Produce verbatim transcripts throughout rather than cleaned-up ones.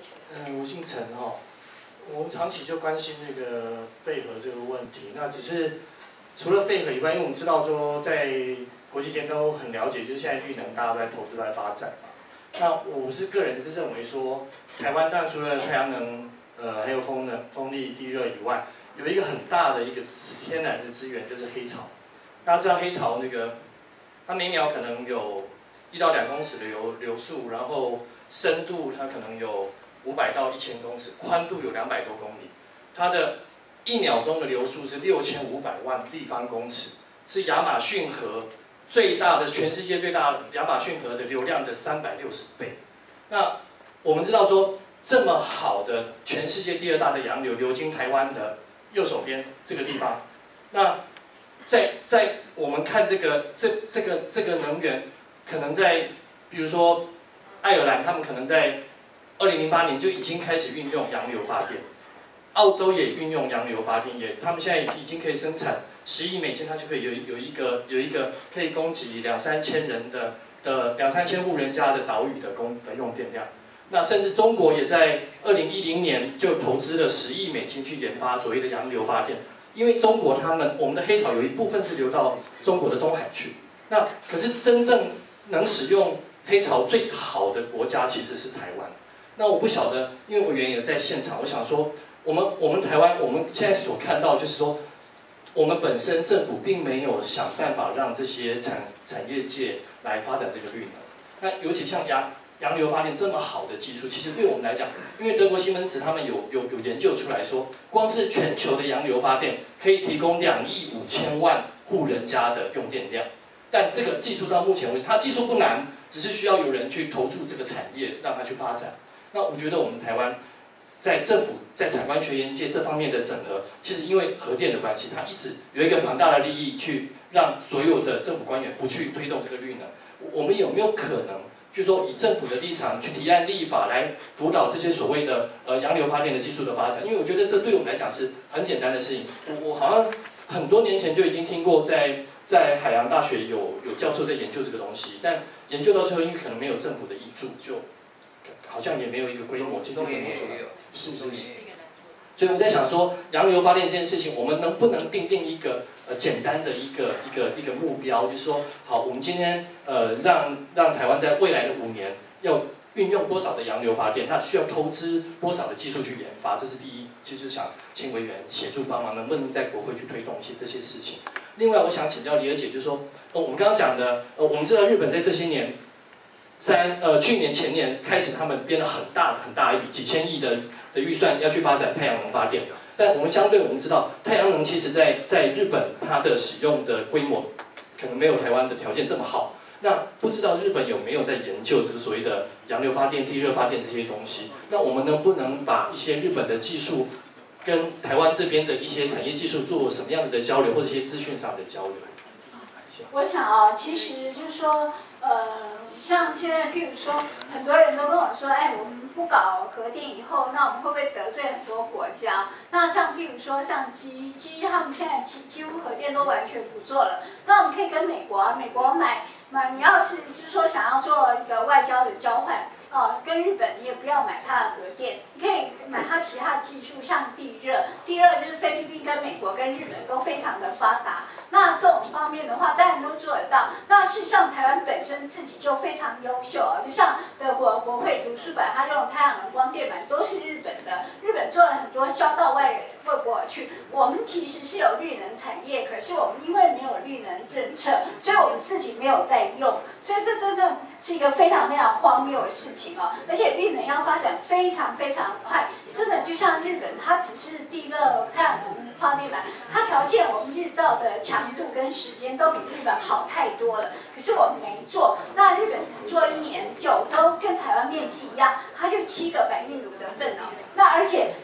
嗯，吴姓陈哈，我们长期就关心那个废核这个问题。那只是除了废核以外，因为我们知道说在国际间都很了解，就是现在绿能大家都在投资、都在发展嘛。那我是个人是认为说，台湾当然除了太阳能，呃，还有风能、风力、地热以外，有一个很大的一个天然的资源就是黑潮。大家知道黑潮那个，它每秒可能有一到两公尺的流流速，然后深度它可能有五百到一千公尺，宽度有两百多公里，它的一秒钟的流速是六千五百万立方公尺，是亚马逊河最大的全世界最大的亚马逊河的流量的三百六十倍。那我们知道说，这么好的全世界第二大的洋流流经台湾的右手边这个地方，那在在我们看这个这这个这个能源，可能在比如说爱尔兰，他们可能在二零零八年就已经开始运用洋流发电，澳洲也运用洋流发电，也他们现在已经可以生产十亿美金，它就可以有有一个有一个可以供给两三千人的的两三千户人家的岛屿的供的用电量。那甚至中国也在二零一零年就投资了十亿美金去研发所谓的洋流发电，因为中国他们我们的黑潮有一部分是流到中国的东海去，那可是真正能使用黑潮最好的国家其实是台湾。那我不晓得，因为我原也在现场，我想说，我们我们台湾我们现在所看到就是说，我们本身政府并没有想办法让这些产产业界来发展这个绿能。那尤其像洋洋流发电这么好的技术，其实对我们来讲，因为德国西门子他们有有有研究出来说，光是全球的洋流发电可以提供两亿五千万户人家的用电量。但这个技术到目前为止，它技术不难，只是需要有人去投注这个产业，让它去发展。那我觉得我们台湾在政府在产官学研界这方面的整合，其实因为核电的关系，它一直有一个庞大的利益去让所有的政府官员不去推动这个绿能。我们有没有可能，就是说以政府的立场去提案立法来辅导这些所谓的呃洋流发电的技术的发展？因为我觉得这对我们来讲是很简单的事情。我我好像很多年前就已经听过在。在海洋大学有有教授在研究这个东西，但研究到最后，因为可能没有政府的挹注，就好像也没有一个规模，今天没有做到。是是是。所以我在想说，洋流发电这件事情，我们能不能定定一个呃简单的一个一个一个目标，就是说，好，我们今天呃让让台湾在未来的五年要运用多少的洋流发电，那需要投资多少的技术去研发，这是第一。其实想请委员协助帮忙，能不能在国会去推动一些这些事情？另外，我想请教李儿姐，就是说，呃，我们刚刚讲的，呃，我们知道日本在这些年，三呃去年前年开始，他们编了很大很大一笔几千亿的的预算要去发展太阳能发电。但我们相对我们知道，太阳能其实在在日本它的使用的规模可能没有台湾的条件这么好。那不知道日本有没有在研究这个所谓的洋流发电、地热发电这些东西？那我们能不能把一些日本的技术跟台湾这边的一些产业技术做什么样子的交流，或者一些资讯上的交流？ 我想啊，其实就是说，呃，像现在，譬如说，很多人都跟我说，哎，我们不搞核电以后，那我们会不会得罪很多国家？那像譬如说，像基基他们现在几几乎核电都完全不做了。那我们可以跟美国啊，美国买买，你要是就是说想要做一个外交的交换。哦，跟日本你也不要买它的核电，你可以买它其他技术，像地热。地热就是菲律宾跟美国跟日本都非常的发达。那这种方面的话，当然都做得到。那事实上，台湾本身自己就非常优秀啊，就像德国国会图书馆，它用太阳能光电板都是日本的，日本做了很多销到外外国去。我们其实是有绿能产业，可是我们因为没有绿能政策，所以我们自己没有在用，所以这真的是一个非常非常荒谬的事情。而且绿能要发展非常非常快，真的就像日本，它只是地热、太阳能发电板，它条件我们日照的强度跟时间都比日本好太多了。可是我们没做，那日本只做一年，九州跟台湾面积一样，它就七个反应炉的份哦。那而且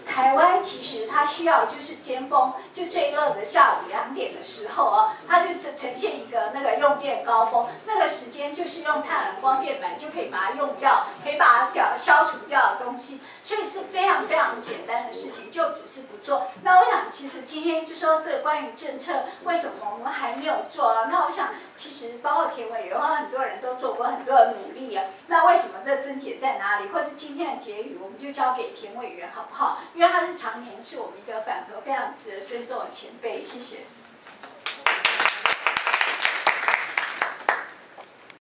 台湾其实它需要就是尖峰，就最热的下午两点的时候啊，它就是呈现一个那个用电高峰，那个时间就是用太阳能光电板就可以把它用掉，可以把它掉消除掉的东西，所以是非常非常简单的事情，就只是不做。那我想，其实今天就说这个关于政策，为什么我们还没有做啊？那我想，其实包括田委员，很多人都做过很多的努力啊。那为什么这症结在哪里？或是今天的结语，我们就交给田委员好不好？因为他是常年是我们一个反核非常值得尊重的前辈，谢谢。